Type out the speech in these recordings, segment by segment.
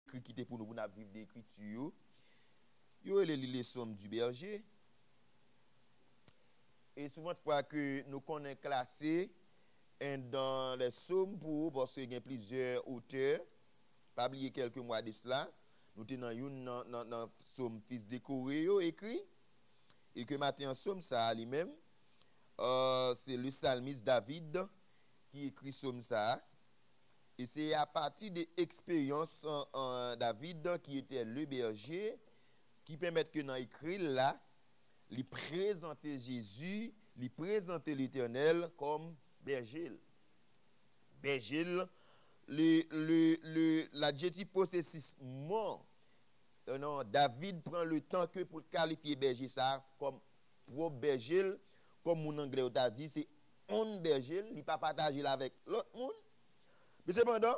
écrit qui était pour nous vivre des écritures. Yo les sommes du berger. Et souvent fois que nous connaissons classé dans les sommes pour parce qu'il y a plusieurs auteurs, pas oublier quelques mois de cela, nous tenons une dans somme fils décoré écrit et que matin en somme ça lui-même c'est le psalmiste David qui écrit somme ça et c'est à partir de l'expérience David qui était le berger qui permet que dans écrit là il présenter Jésus, il présenter l'Éternel comme berger. Berger, l'adjectif possessivement, non, David prend le temps que pour qualifier berger ça comme propre berger, comme mon anglais a dit, c'est on berger, il ne pas partager avec l'autre monde. Mais cependant,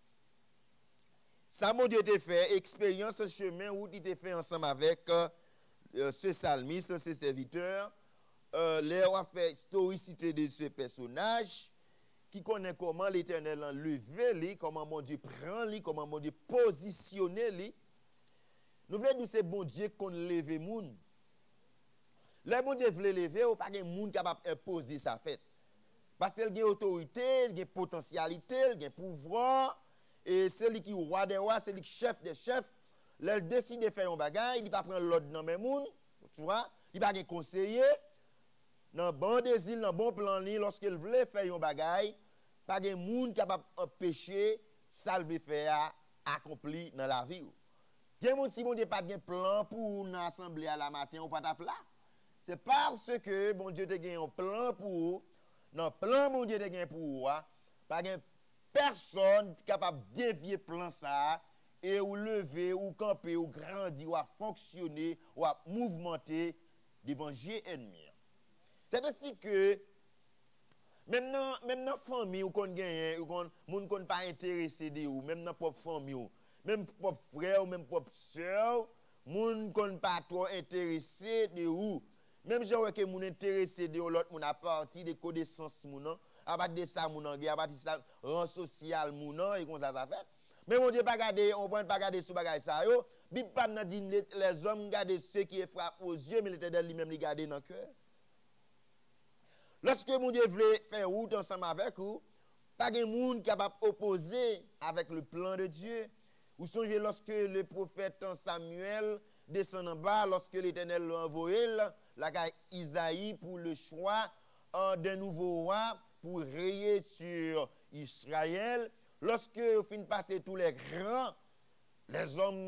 ça mon Dieu t'a fait, expérience, chemin où il t'a fait ensemble avec ce psalmiste, ce serviteur, leur a fait historicité de ce personnage qui connaît comment l'Éternel a levé, comment mon Dieu prend, comment mon Dieu positionné. Nous voulons dire c'est bon Dieu qu'on lève les gens. Le bon Dieu veut lever, il n'y a pas de monde capable d'imposer sa fête. Parce qu'il y a autorité, il y a potentialité, il y a pouvoir, et c'est lui qui est roi des rois, c'est lui qui est chef des chefs. Il décide de faire un bagage, il ne va pas prendre l'ordre dans les gens, tu vois, il va pas conseiller. Dans bon désir, dans bon plan, lorsqu'il veut faire un bagage, pas de monde capable d'empêcher ça le faire accompli dans la vie. Il y a des gens qui n'ont pas de plan pour une assemblée à la matin ou pas de plat. C'est parce que bon Dieu te gagne un plan pour dans plan mon Dieu te gagne pour pas de personne capable de dévier plan ça et ou lever ou camper ou grandir ou fonctionner ou mouvementer devant Dieu ennemi. C'est ainsi que même dans famille ou qu'on gagne ou qu'on moun qu'on pas intéressé de ou même dans propre famille ou même propre frère ou même propre sœur moun qu'on pas trop intéressé de ou même genre que moun intéressé de l'autre moun à partir des connaissances moun à partir de ça moun à partir de ça rang social moun et comme ça fait mais mon Dieu pas garder on prend pas garder sous bagage ça yo Bible pas nan dit les hommes garder ceux qui frappent aux yeux mais l'Éternel lui-même les garder dans cœur. Lorsque mon Dieu voulait faire route ensemble avec vous, pas de monde capable d'opposer avec le plan de Dieu. Vous songez lorsque le prophète Samuel descend en bas, lorsque l'Éternel l'a envoyé, la Isaïe pour le choix d'un nouveau roi pour rayer sur Israël. Lorsque vous finissez passer tous les grands, les hommes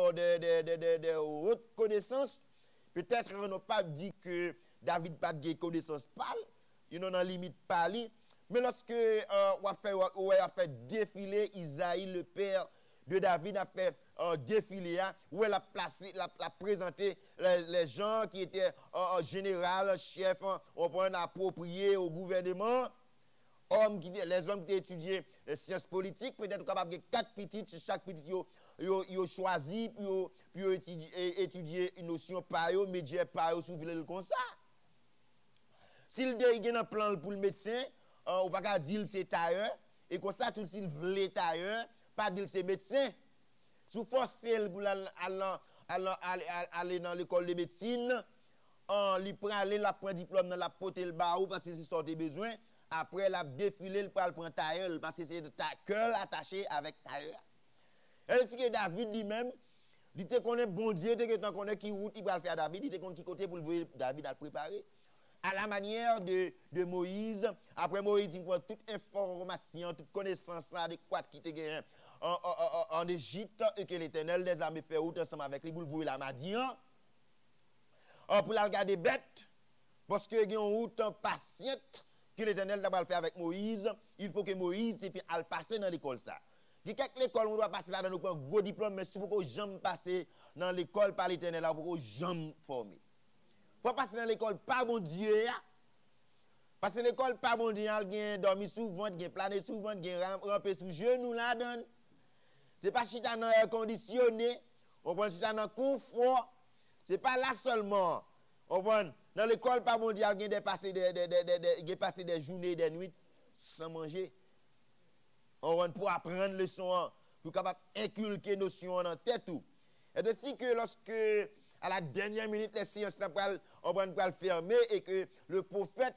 de haute connaissance, peut-être on n'a pas dit que David n'a pas de connaissance pâle. Il n'en a limite pas li. Mais lorsque on a fait défiler Isaïe, le père de David, a fait défiler, où elle a placé, l'a présenté les gens qui étaient général, chef, on prend approprié au gouvernement, les hommes qui étudiaient les sciences politiques, peut-être capables de 4 petites, chaque petit yo choisi, puis étudier une notion par eux, médias par eux, souverain comme ça. S'il y a un plan pour le médecin, on ne va pas dire c'est tailleur, et comme ça, tout s'il veut tailleur, pas dire c'est médecin. Sous force pour aller dans l'école de médecine, il prend aller, la prend diplôme dans la pote le barreau parce que c'est son besoin. Après, la défilé, il prend tailleur parce que c'est cœur attaché avec tailleur. Est-ce que David lui-même, il te connaît bon Dieu, il te connaît qui route il va faire David, il te connaît qui côté pour le voir David à le préparer. À la manière de Moïse, après Moïse, il prend toute information, toute connaissance adéquate qui te gagne en Égypte et que l'Éternel des armées fait route ensemble avec lui pour le voir la Madian. Pour la regarder bête, parce que il y a une route patiente que l'Éternel va le faire avec Moïse, il faut que Moïse aille passer dans l'école ça. Il y a quelques écoles où on doit passer là, dans un gros diplôme, mais si vous ne jamais passer dans l'école par l'Éternel, vous ne jamais former. Il faut passer dans l'école par mon Dieu. Parce que l'école par mon Dieu, il y a dormi souvent, il y a plané souvent, il y a rampé sous genou là-dedans. Ce n'est pas chita dans air conditionné, on prend chita dans confort. Ce n'est pas là seulement. On prend dans l'école par mon Dieu, il y a passé des journées et des nuits sans manger. On prend pour apprendre leçon pour capable inculquer notion dans tête tout. Et de si que lorsque à la dernière minute les sciences on va le fermer et que le prophète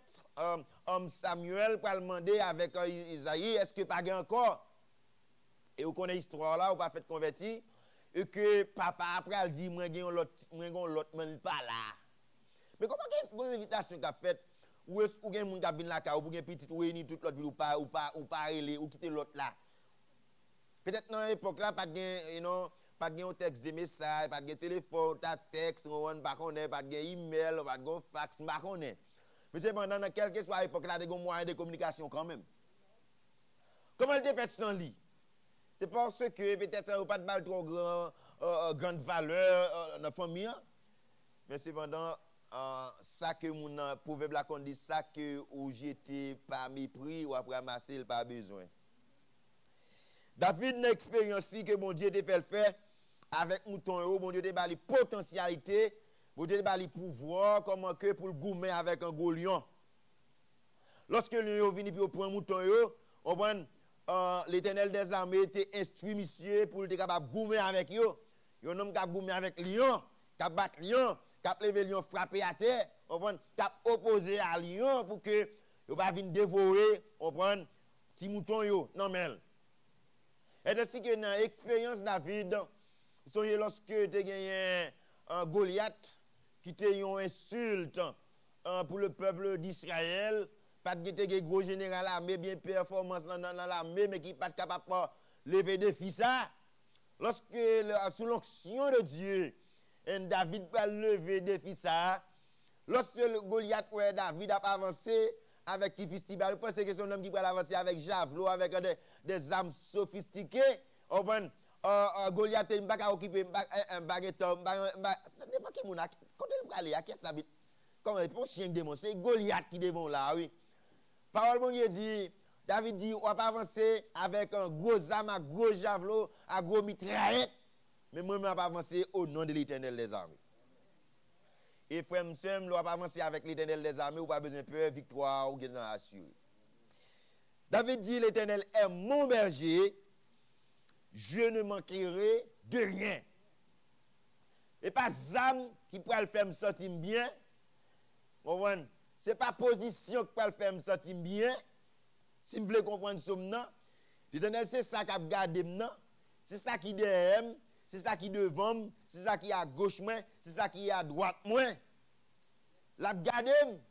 Samuel va demander avec Isaïe est-ce que pas encore et vous connaissez l'histoire là, vous pas fait convertir et que papa après elle dit moi gen l'autre man pas là. Mais comment une invitation qu'a faite ou gen moun qui vinn là ou gen petit ou réunir toute l'autre ou pas relé ou quitter l'autre là. Peut-être dans l'époque là pas gen pas de texte de message, pas de téléphone, pas de texte, pas de email, pas de fax, pas de. Mais cependant, dans quelle que soit l'époque, là, il y a des moyens de communication quand même. Comment elle fait sans lit? C'est parce que peut-être vous pas de balle trop grande valeur dans la famille. Mais cependant, ça que mon proverbe là qu'on dit, ça que ou jeté par mépris ou après ramasser, il pas besoin. David n'a expérience que mon Dieu te fait le faire avec mouton, mon Dieu te ba li potentialité, mon Dieu te ba li pouvoir comment que pour le goumer avec un gros lion. Lorsque le lion vient pour prendre mouton on prend l'Éternel des armées te instruit monsieur pour te capable goumer avec yo. Yo homme qui goumer avec lion, qui battre lion, qui lever lion frapper à terre, on prend qui opposer à lion pour que yo pas venir dévorer, on prend petit mouton yo. Non mais et ainsi que dans l'expérience David, soyez lorsque tu as gagné un Goliath qui te une insulte pour le peuple d'Israël, pas de gros général armé bien performance dans l'armée mais qui n'est pas capable de lever des défi ça. Lorsque sous l'onction de Dieu, David va lever des défi ça. Lorsque le Goliath David a avancé avec petit festival, vous pensez que c'est un homme qui va avancer avec javelot, avec des armes sophistiquées. Goliath n'a pas occupé un baguette, n'importe qui m'a quand il va aller à qu'est-ce que comment il faut chien démon, c'est Goliath qui devant là, oui. Parole bon Dieu dit, David dit, on va pas avancer avec un gros arme, un gros javelot, un gros mitraillette, mais moi, je ne vais pas avancer au nom de l'Éternel des armées. Et frère, nous ne va pas avancer avec l'Éternel des armées, ou pas besoin de peur, victoire, ou bien assuré. David dit, l'Éternel est mon berger, je ne manquerai de rien. Et pas Zam qui pourra le faire me sentir bien. Ce n'est pas position qui pourra le faire me sentir bien. Si vous voulez comprendre ce moment, l'Éternel, c'est ça qui a gardé maintenant. C'est ça qui est derrière, c'est ça qui est devant, c'est ça qui est à gauche, c'est ça qui est à droite. L'a gardé.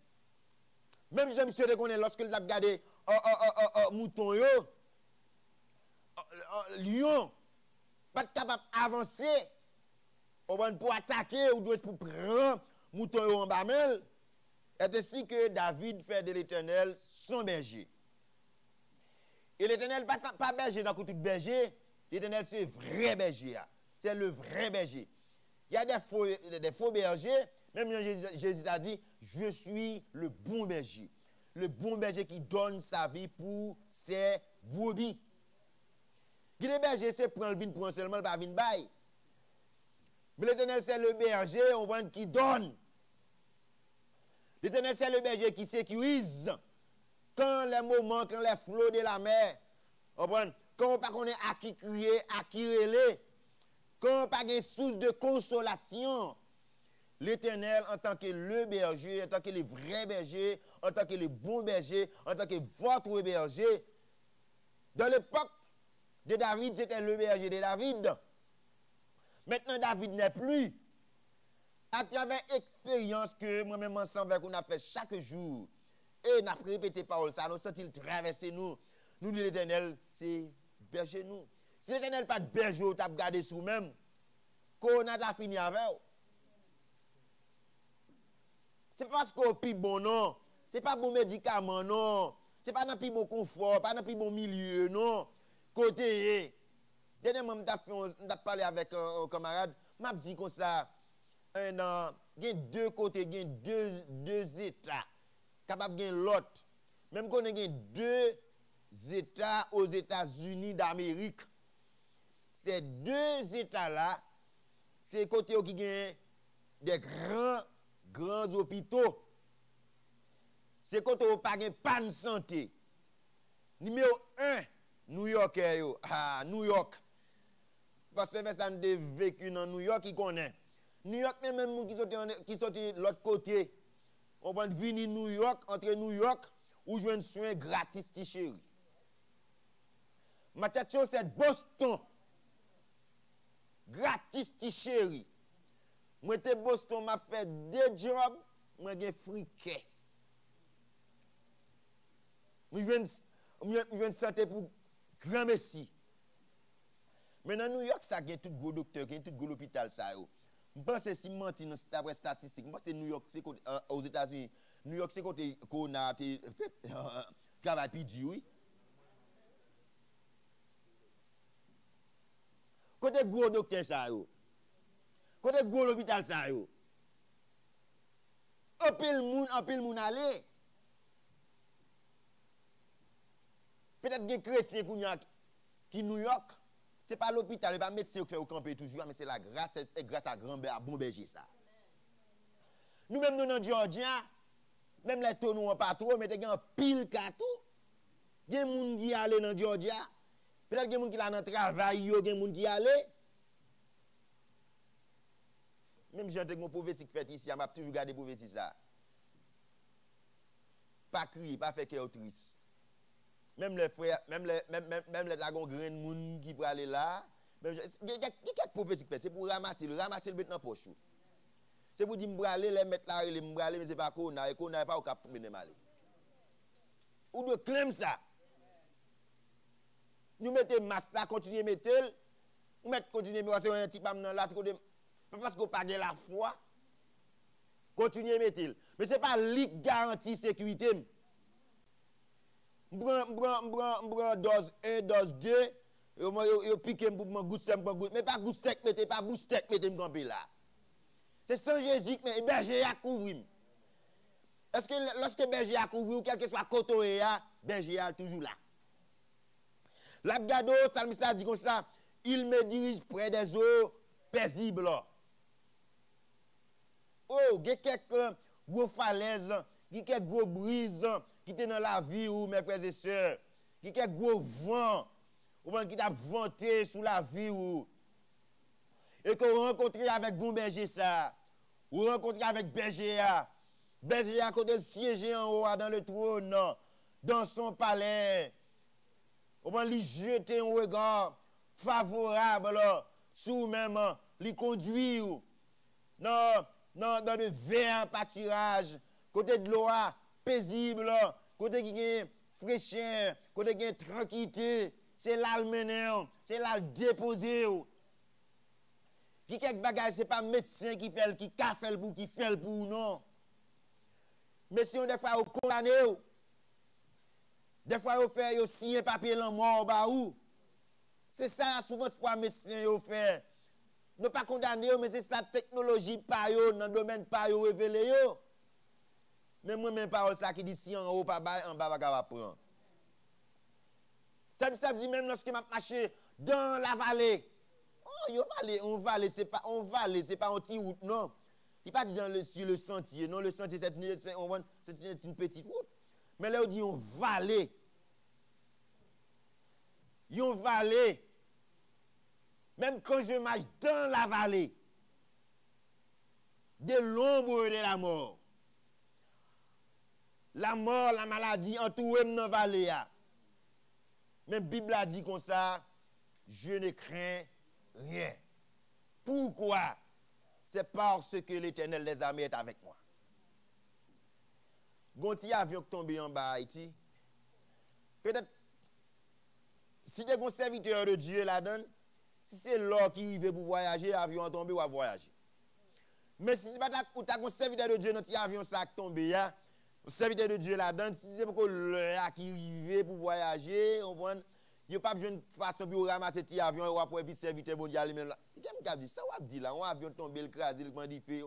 Même je me suis reconnu lorsque l'a gardé mouton lion pas capable d'avancer pour attaquer ou doit pour prendre mouton en bamel. C'est ainsi que David fait de l'Éternel son berger. Et l'Éternel pas berger dans tout berger, l'Éternel c'est vrai berger. C'est le vrai berger. Il y a des faux bergers, même Jésus a dit je suis le bon berger. Le bon berger qui donne sa vie pour ses brebis. Qui est berger, c'est prendre le vin pour seulement, pas vin bail. Mais l'Éternel, c'est le berger, on voit qui donne. L'Éternel, c'est le berger qui sécurise. Quand les moments, quand les flots de la mer, on voit, quand on ne connaît pas à qui crier, à qui relayer, quand on n'a pas de source de consolation, l'Éternel, en tant que le berger, en tant que le vrai berger, en tant que le bon berger, en tant que votre berger, dans l'époque de David, c'était le berger de David. Maintenant, David n'est plus. À travers l'expérience que moi-même ensemble avec nous a fait chaque jour, et nous avons répété parole, ça nous senti traverser nous. Nous, l'Éternel, c'est berger nous. Si l'Éternel pas de berger, tu as gardé sous même, qu'on a fini avec. C'est parce qu'on plus bon, non. C'est pas bon médicament, non. C'est pas dans plus bon confort, pas dans plus bon milieu, non. Côté, dernièrement, je suis parlé avec un camarade, m'a dit comme ça, il y a deux côtés, il y a deux États, capable de l'autre. Même qu'on a deux États aux États-Unis d'Amérique. Ces deux États-là, c'est côté qui ont des grands hôpitaux. C'est côté où il n'y a pas de panne de santé. Numéro 1, New York. New York. parce que ça a vécu dans New York, qui connaît. New York, même qui sorti de l'autre côté, on va venir New York, entre New York, où je viens de soin gratis, chéri. Ma tchatcho, c'est Boston. Gratis, chéri. Moi, te Boston, m'a fait 2 jobs, moi, j'ai friqué. Je viens de sortir pour grand messie. Mais dans New York, ça, il y a tout gros docteur, il y a tout gros hôpital, ça. Je pense que si je mentis d'après statistique, je pense que New York, c'est aux États-Unis, New York, c'est côté qu'on a fait travail PG, oui. Côté gros docteur, ça. Côté gros hôpital, ça. En pile moun aller. Peut-être que les chrétiens qui New York, ce n'est pas l'hôpital, ce n'est pas le médecin qui fait au camper toujours, mais c'est la grâce, c'est grâce à grand-père, à bon berger ça. Nous-mêmes, nous, dans Georgia, même les tonneaux n'ont pas trop, mais il y a un pile catou. Il y a des gens qui allent dans Georgia. Peut-être qu'il y a des gens qui sont dans le travail, il y a des gens qui allent. Même si j'ai mon prophétie qui fait ici, je vais toujours garder prophétie ça. Pas crier, pas faire cœur triste. Même les frères, même les dragons grains de monde qui pour aller là, il y a quelques prophéties qui fait, c'est pour ramasser le bête dans la poche. C'est pour dire que je vais aller, les mettre là, mais ce n'est pas qu'on a, et qu'on n'a pas au cap pour me aller. Ou de claim ça. Nous mettons masque là, continuez à mettre, nous mettons continuer à mettre, un petit peu dans l'autre côté, parce qu'on n'a pas de la foi. Continuez à mettre. Mais ce n'est pas lui qui garantit sécurité. Je prends dose 1, dose 2, je pique pour me goûter, mais pas goûter sec, mettez pas bouche sec, mettez me camper là. C'est sans Jésus, mais berger a couvrir. Est-ce que lorsque berger a couvrir, quel que soit côté, berger a toujours là. L'abgado, Salmista dit comme ça, il me dirige près des eaux paisibles. Oh, il y a quelques gros falaises, il y a quelques gros brises qui étaient dans la vie, ou mes frères et sœurs. Il y a quelques gros vents qui t'a vanté sous la vie. Et qu'on rencontre avec bon berger ça, ou rencontre avec berger à côté de siéger en haut dans le trône, dans son palais. On va lui jeter un regard favorable sur même, lui conduire dans de verts pâturages, côté de l'eau paisible, côté qui est fraîcheur, côté qui est tranquillité, c'est là le mener, c'est là le déposer. Qui quelque bagage, c'est pas médecin qui fait le pour qui fait le pour non. Mais si on des fois on condamné, des fois on fait on signe papier en mort ba ou. C'est ça souvent de fois médecin on fait. Ne pas condamner mais c'est ça technologie pa yo dans domaine pa yo révélé yo. Mais moi même parole ça qui dit si en haut pas bas en bas va prendre. Ça dit même lorsque m'a marché dans la vallée. On vallée, c'est pas un petit route, non. Il pas dit sur le sentier, non, le sentier c'est une petite route. Mais là on dit on vallée. Yon vallée. Même quand je marche dans la vallée de l'ombre de la mort. La mort, la maladie, entouré dans la vallée. Même la Bible a dit comme ça, je ne crains rien. Pourquoi? C'est parce que l'Éternel des armées est avec moi. Gonti avion qui tombe en bas Haïti. Peut-être, si tu es un serviteur de Dieu là-dedans, si c'est l'or qui veut pour voyager, l'avion tombe ou à voyager. Mais si c'est pas un serviteur de Dieu, notre avion ça tombe, un serviteur de Dieu là-dedans, si c'est pour l'or qui veut pour voyager, on voit. Il n'y a pas besoin de façon pour ramasser petit avion et pour puis serviteur mondial. Qu'est-ce dit ça? On dit là, un avion tombe, le crasé, le bandit fait.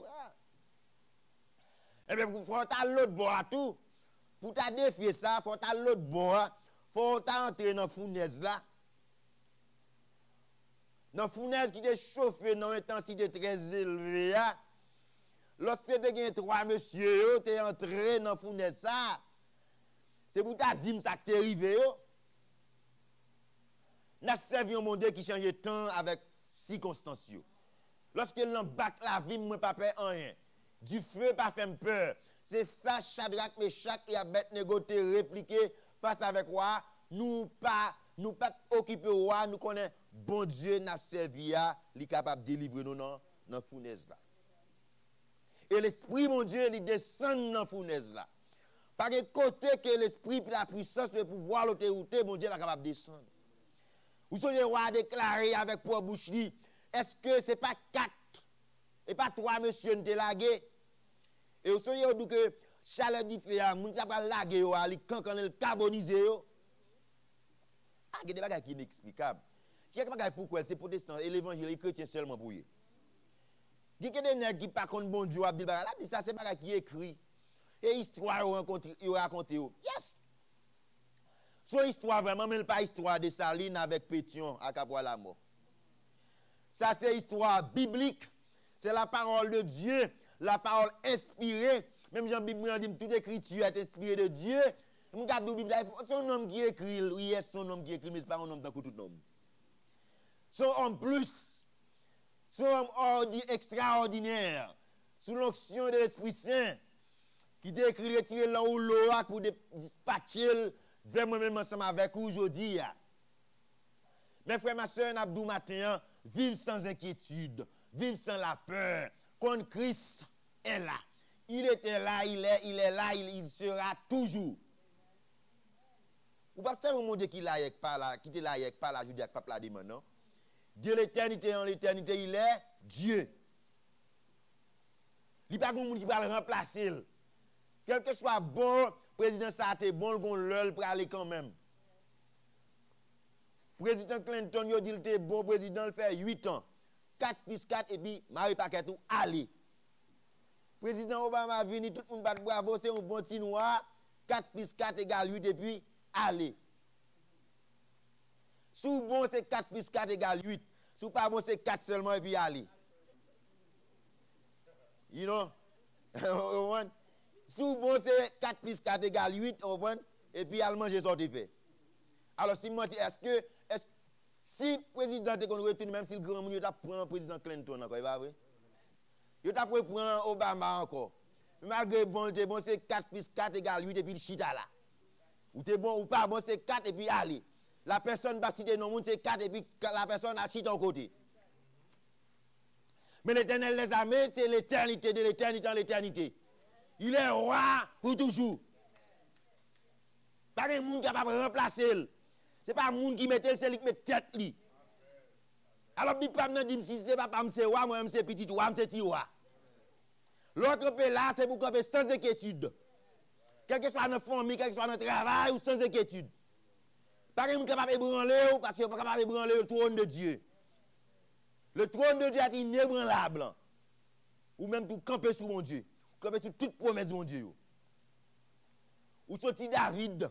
Eh bien, il faut aller l'autre bord tout. Pour ta défier ça, il faut aller l'autre bord. Il faut entrer dans la fournaise là. Dans la fournaise qui est chauffée dans une intensité très élevée. Lorsque tu as 3 messieurs, tu es entré dans la fournaise ça. C'est pour ta dire ça que tu es arrivé. Nous servi un monde qui change de temps avec circonstances. Lorsque l'embarque la vie, moi pas peur rien. Du feu pas fait peur. C'est ça Shadrach, Meshach et Abednego te répliqué face avec roi. Nous pas occuper roi, nous connaissons bon Dieu n'a servi à, li capable de délivrer nous dans fournaise là. Et l'esprit mon Dieu il descend dans fournaise là. Par le côté que l'esprit la puissance le pouvoir l'autorité mon Dieu va capable de descendre. Vous savez roi déclaré avec pour bouche li, est-ce que c'est pas 4 et pas 3 monsieur n'était lagué? Et vous savez que chaleur du feu moun t'a pas lagué yo, li quand le carbonisé yo. Ah, il y a des bagages qui sont inexplicables. Il y a des bagages pourquoi c'est protestant et l'évangile est chrétien seulement pour eux. Il y a des nègres qui par contre bon Dieu dit ça c'est bagages qui écrit et histoire raconté. Yes. Son histoire vraiment même pas histoire de Saline avec Pétion à Capois mort. Ça c'est histoire biblique. C'est la parole de Dieu, la parole inspirée. Même Jean Bible dit toute écriture est inspirée de Dieu. Son homme qui écrit, oui, son homme qui écrit, mais ce n'est pas un homme dans tout homme. Son homme plus, son homme extraordinaire, sous l'onction de l'Esprit Saint, qui t'a écrit retirer là où l'eau pour dispatcher vers moi-même ensemble avec vous aujourd'hui. Mes frères, ma soeur, Abdou matin, vivre sans inquiétude, vivre sans la peur, quand Christ est là. Il était là, il est là, il sera toujours. Ou pas ça mon Dieu qui là avec pas là, qui était là avec pas là, je dis avec papa là demain non. Dieu l'éternité en l'éternité, il est Dieu. Il pas monde qui va le remplacer. Quel que soit bon, président ça a été bon, le gon l'œil pour aller quand même. Président Clinton il dit il était bon président, il fait 8 ans. 4 plus 4 et puis Marie Paquet tout aller. Président Obama venu tout le monde bat bravo, c'est un bon petit noir. 4 plus 4 égale 8 et puis allez. Sous bon c'est 4 plus 4 égale 8. Sous pas bon c'est 4 seulement et puis allez. You know? Sous bon c'est 4 plus 4 égale 8, et puis al manger sorti fait. Alors si moi si le président te retourne même si le grand monde t'a prend président Clinton encore, il va vrai? Il t'a prendre Obama encore. Malgré bon c'est 4 plus 4 égale 8 et puis le chita là. Ou t'es bon ou pas bon c'est 4 et puis allez. La personne va citer non c'est 4 et puis la personne a chita au côté. Mais l'Éternel des armées c'est l'éternité de l'éternité en l'éternité. Il est roi pour toujours. Pas de monde capable de remplacer. C'est pas un monde qui mettait c'est lui qui met tête li. Alors bi pas me dit si c'est papa me c'est roi moi c'est petit roi c'est petit roi. L'autre pays là c'est pour camper sans inquiétude. Quel que soit dans la famille, quel que soit dans le travail, ou sans inquiétude. Pas de monde capable de branler parce qu'il n'est pas capable de branler le trône de Dieu. Le trône de Dieu est inébranlable. Ou même tout camper sur mon Dieu. Camper sur toute promesse de mon Dieu. Ou sorti David.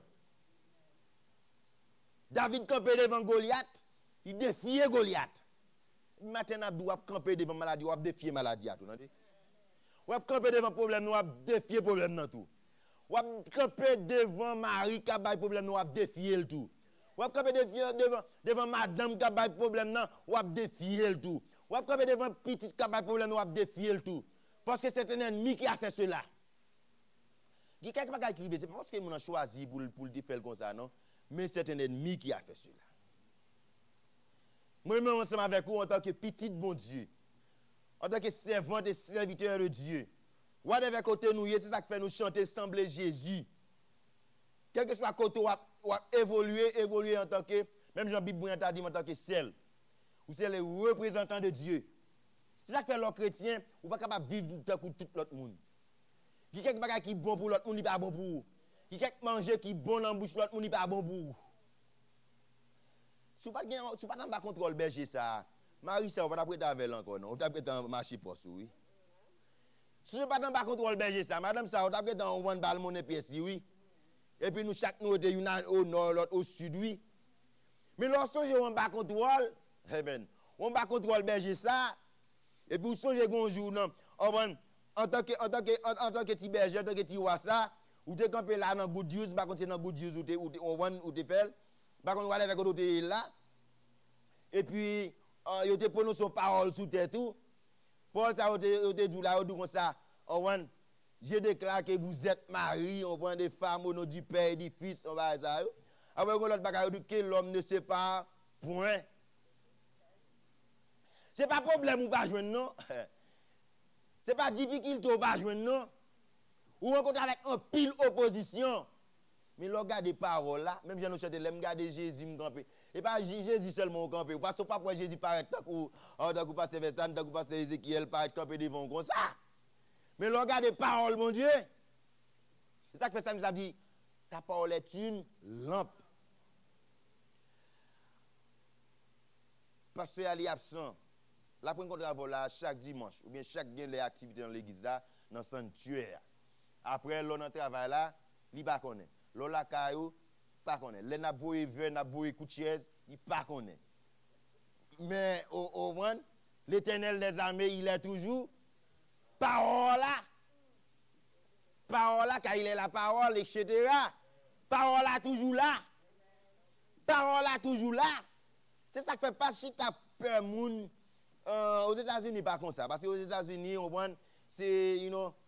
David campé devant Goliath. Il défiait Goliath. Maintenant, il doit camper devant maladie, il doit défier maladie. Ou camper devant problème, il doit défier problème. Ou camper devant Marie qui a des problèmes, il doit défier le tout. Ou camper devant madame qui a des problèmes, il doit défier le tout. Ou camper devant petite qui a des problèmes, il doit défier le tout. Parce que c'est un ennemi qui a fait cela. Il y a quelqu'un qui écrit, c'est pas parce que nous avons choisi pour le faire comme ça, non? Mais c'est un ennemi qui a fait cela. Moi-même, ensemble avec vous, en tant que petit bon Dieu, en tant que servante et serviteur de Dieu, whatever côté nous, c'est ça qui fait nous chanter, sembler Jésus. Quel que soit côté où évoluer en tant que, même Jean-Bible a dit en tant que sel, ou c'est le représentant de Dieu. C'est ça qui fait l'autre chrétien, ou pas capable de vivre tant que tout l'autre monde. Il y a quelque chose qui est bon pour l'autre monde, il n'est pas bon pour vous. Il y a quelque manger qui est bon dans la bouche, l'autre monde n'est pas bon pour vous. Si vous n'avez pas contrôle berger ça, Marie, ça, vous ne pouvez pas prêter avec encore, non? Vous ne pouvez pas marcher pour ça, oui. Si vous n'avez pas contrôle berger ça, madame, ça, vous ne pouvez pas one balle mon épice, oui. Et puis nous, chaque nous, au nord, l'autre au sud, oui. Mais lorsque vous n'avez pas contrôle, amen, on n'a pas contrôle berger ça, et puis vous songez un jour, non, en tant que petit berger, en tant que petit roi ça, ou te campé là dans good news, par contre c'est dans good news ou te fait, par contre on va aller avec l'autre là, et puis yo te prononcé son parole sous terre tout. Paul ça yo te dit là comme ça. Je déclare que vous êtes mariés, on prend des femmes au nom du Père et du Fils, on va ça. Après l'autre bagaille dit que l'homme ne sépare point. C'est pas problème ou pas joindre non. C'est pas difficulté ou pas joindre non. Ou rencontre avec un pile opposition. Mais le regard des paroles là, même si nous chantons, l'aime garder Jésus me camper. Et pas Jésus seulement camper. Parce que pas pour Jésus paraître tant que passer Vestan, tant que passer Ézéchiel paraître camper devant comme ça. Mais le regard des paroles, mon Dieu. C'est ça que fait ça nous a dit, ta parole est une lampe. Pasteur Ali absent. La première contre là chaque dimanche ou bien chaque gain les activités dans l'église là dans le sanctuaire. Après l'on en travail là, il pas connaît. L'on la caillou pas connaît. Les n'a boy ver n'a boy coutiers, il pas connaît. Mais au moins l'Éternel des armées, il est toujours parole là. Parole là car il est la parole etc. Parole là toujours là. Parole là toujours là. C'est ça qui fait pas si ta peur moun aux États-Unis pas comme ça parce que aux États-Unis on voit c'est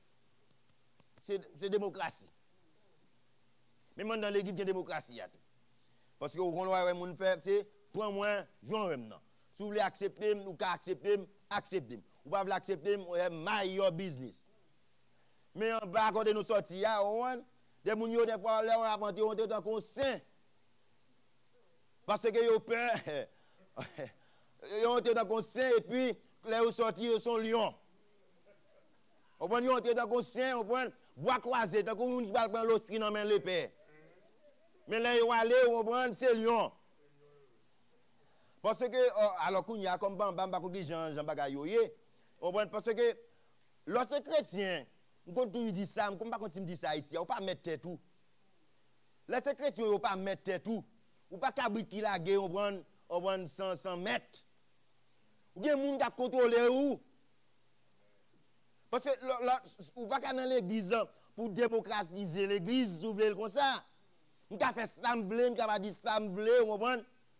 c'est démocratie. Même dans l'église il y a démocratie parce que on voit moun faire c'est prends moi joint même non. Si vous voulez accepter ou ka accepter accepter. Ou pas l'accepter my your business. Mais en bas quand nous sortir là on voit des moun yo des fois là on a monté on est dans conscient. Parce que yo peur ils ont été dans le conseil et puis les ont sorti ils sont lions. On prend ils ont été dans le conseil on prend bois croisé tant qu'on qui va prendre l'ostri dans main le père. Mais là ils aller on prend c'est lion. Parce que alors qu'on y a comme bamba ko Jean bagayoye. On prend parce que lorsque chrétien on toujours dit ça comme pas continuer dire ça ici on pas mettre tête tout. Les chrétiens on pas mettre tête tout. Ou pas cabrit la guerre on prend 100 mètres. Ou bien moun qui contrôler ou parce que ou pas dans l'église pour démocratiser l'église si vous voulez comme ça. On a fait ça m'vle, on a dit ça m'vle, vous comprenez?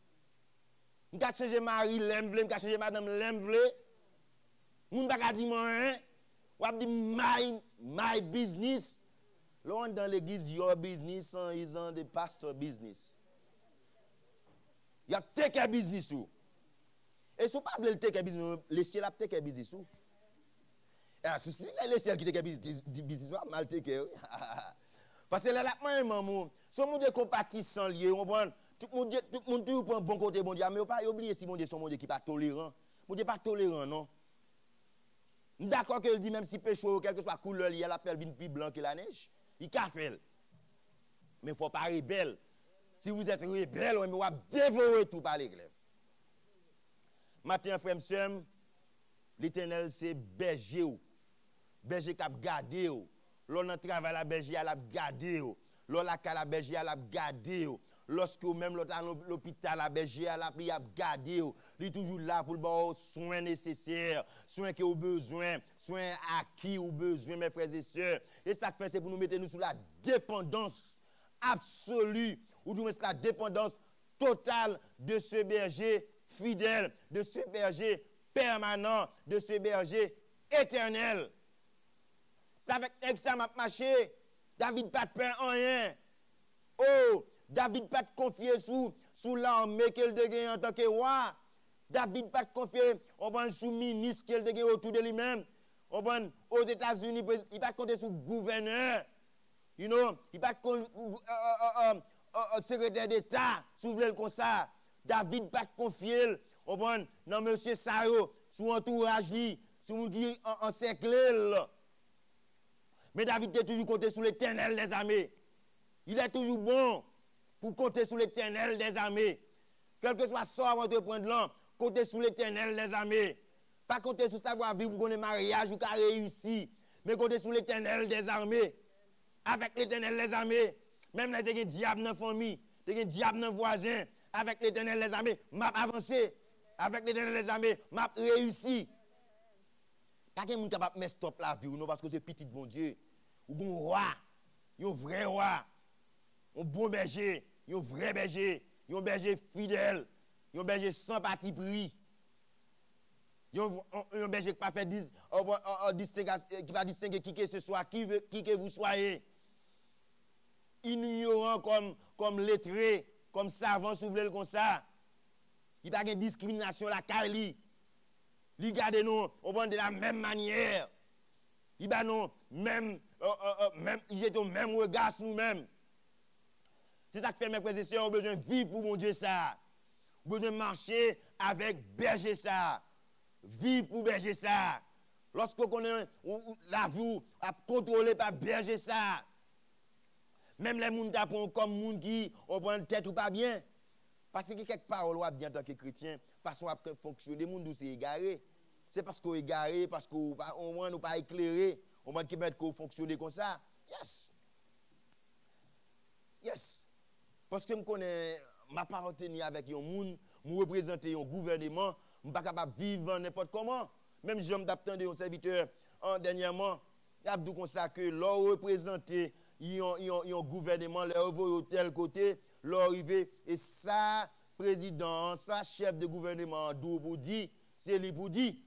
On a changé mari l'emvle, on a changé madame l'emvle. Moun pas dit moi hein. Ou a dit my business. Là dans l'église your business is on the pastor business. Il y a take a business ou. Et si vous ne voulez pas take a business, le ciel a take a business ou. Et si c'est le ciel qui take a business ou, mal take. Parce que là, maman, si on est compatissant lié, on prend tout le monde prend bon côté bon Dieu, mais on pas oublier si mon Dieu son mon Dieu qui pas tolérant. Mon Dieu pas tolérant non. D'accord que il dit même si péché quelle que soit couleur, il y a la pelle plus blanc que la neige, il ka fait. Mais faut pas rebelle. Si vous êtes rebelle, on va dévorer tout par les glaives. Matin, frère, sœur, l'Éternel, c'est berger. Berger qui a gardé. L'on a travaillé la berger, elle a gardé. L'on a la berger, elle a gardé. Lorsque même l'hôpital, la berger, elle a gardé. Il est toujours là pour le soins nécessaires, soins qui ont besoin, soins acquis ou besoin, mes frères et sœurs. Et ça fait, c'est pour nous mettre sous la dépendance absolue, ou nous mettre la dépendance totale de ce berger fidèle, de ce berger permanent, de ce berger éternel. C'est avec ça m'a marché. David pas de peur en rien. Oh, David pas de confier sous l'armée qu'elle dégaine en tant que roi. David pas de confier sous ministre qu'elle dégaine autour de lui-même. Aux États-Unis, il pas compter sous gouverneur. You know, il pas secrétaire d'État, si vous voulez comme ça. David pas de confier non monsieur Sayo, sous entourage, sous qui encerclé. Mais David est toujours compté sous l'Éternel des armées. Il est toujours bon pour compter sous l'Éternel des armées. Quel que soit ça avant de prendre l'an, compter sous l'Éternel des armées. Pas compter sur savoir-vivre pour qu'on ait mariage ou qu'on réussi, mais compter sous l'Éternel des armées. Avec l'Éternel des armées, même les des diables dans la famille, des diables dans le voisin, avec l'Éternel des armées, m'a avancé. Avec l'Éternel des armées, m'a réussi. Pas quelqu'un qui est capable de mettre stop la vie, non, parce que c'est petit bon Dieu. Ou bon roi, un vrai roi, un bon berger, un vrai berger, un berger fidèle, un berger sans parti pris. Un berger qui pas fait qui va distinguer qui que ce soit, qui que vous soyez. Ignorant comme lettré, comme savant, si vous voulez comme ça. Il n'y a pas de discrimination la Kali. Il garde nous, on prend de la même manière. Il va nous même il au même regard sur nous-mêmes. C'est ça que fait mes frères et sœurs, on a besoin de vivre pour mon Dieu ça. On a besoin de marcher avec berger ça. Vivre pour berger ça. Lorsqu'on connaît la vie, à contrôler par berger ça. Même les gens qui comme gens qui ont une tête ou pas bien. Parce que quelques paroles ou bien en tant que chrétien, façon à fonctionner, les gens c'est égaré. C'est parce qu'on est égaré, parce qu'on ne pas éclairé, on va mettre qu'on fonctionne comme ça. Yes. Yes. Parce que je connais ma parole avec un monde, je représente un gouvernement, je ne suis pas capable de vivre n'importe comment. Même si je m'attendais un serviteur dernièrement, il a dit comme ça que leur représenter un gouvernement, leur envoyer tel côté, leur arriver, et ça, président, ça, chef de gouvernement, d'où vous dit, c'est lui pour dire.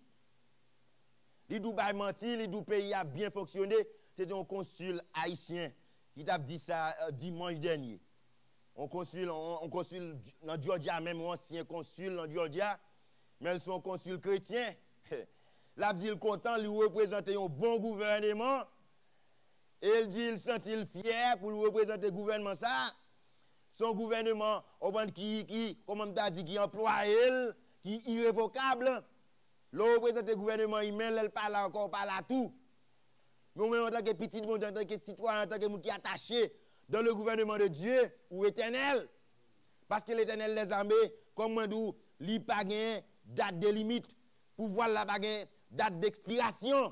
Il doit pas mentir, il doit pays a bien fonctionné. C'est un consul haïtien qui t'a dit ça dimanche dernier. Un consul dans Georgia, même un ancien consul dans Georgia, mais ils sont consul chrétien. Là, il est content, lui représenter un bon gouvernement. Et il dit, il sent-il fier pour lui représenter le gouvernement ça. Son gouvernement, comme on t'a dit, qui emploie elle, qui est irrévocable. Le représentant du gouvernement, il met, elle parle encore, parle à tout. Mais en tant que petit monde, en tant que citoyen, en tant que monde qui est attaché dans le gouvernement de Dieu ou éternel. Parce que l'éternel les armées, comme moi dis, il n'y a pas de date de limite. Pouvoir là, pas de date d'expiration.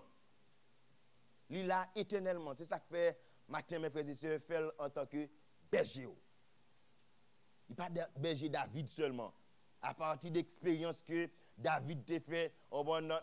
Il là éternellement. C'est ça que fait matin, mes frères et sœurs, fait en tant que berger. Il n'y a pas de berger David seulement. À partir d'expérience que David t'a fait dans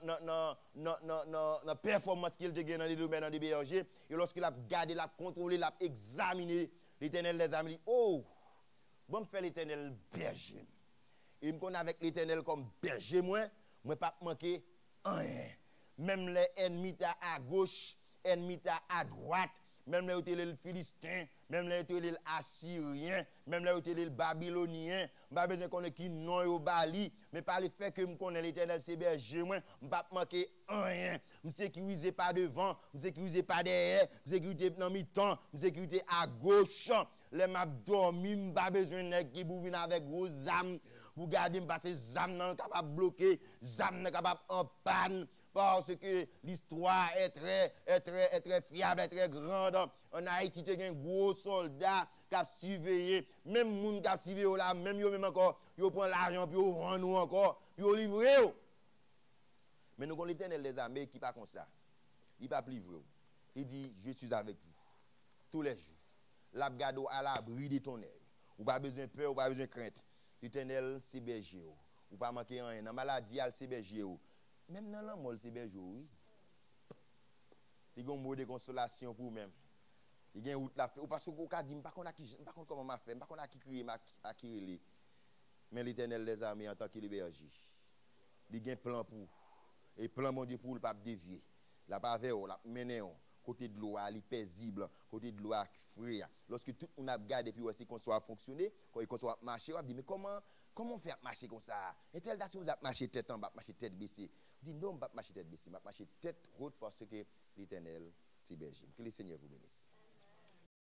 la performance qu'il a gagné dans les domaines des bergers. Et lorsqu'il a gardé, l'a contrôlé, l'a examiné, l'Éternel les a dit, oh, bon, faire l'Éternel berger. Et me connais avec l'Éternel comme berger, moi, pas manquer rien. Même les ennemis à gauche, ennemis à droite, même les Philistins, même les Assyriens, même les Babyloniens, je n'ai pas besoin qu'on ait qui non au Bali, mais par le fait que je connais l'Éternel, c'est berger, moi, je ne pas manquer rien. Je ne sécurise pas devant, je ne sécurise pas derrière, je ne sécurise dans mi-temps, je ne sécurise à gauche. Les m'a dormi, je n'ai pas besoin de qui pour venir avec vos âmes, pour garder, parce que les âmes sont capables de bloquer, les âmes sont capables en panne. Parce que l'histoire est très fiable, est très grande. En Haïti, il y a un gros soldat qui a surveillé. Même les gens qui ont surveillé là, même eux même encore, ils prennent l'argent, puis ils rendent nous encore, puis ils livrent. Mais nous avons l'Éternel des armées qui n'est pas comme ça. Il ne va pas livrer. Il dit, je suis avec vous tous les jours. L'abgado à l'abri de ton aile. Vous n'avez pas besoin de peur, vous n'avez pas besoin de crainte. L'Éternel, c'est berger. Vous n'avez pas manquer rien. Dans la maladie, c'est berger. Même dans la mort, c'est berger, oui. Il y a un mot de consolation pour vous-même. Il y a une route la fait. Ou parce que vous avez dit, je ne sais pas comment m'a fait, je ne sais pas qui crier, qui crier. Mais l'Éternel des armées en tant que berger. Il y a un plan pour vous. Et plan, mon Dieu, pour le pape dévier. La pas vers la mener côté de l'eau, elle est paisible, côté de l'eau, frais. Lorsque tout le monde a gardé, puis aussi qu'on soit fonctionné, qu'on soit marché, on dit, mais comment faire marcher comme ça? Et tel si vous avez marché tête en bas, marché tête baissée. Vous dites, non, je ne vais pas marcher tête baissée, je vais marcher tête haute parce que l'Éternel, c'est berger. Que le Seigneur vous bénisse.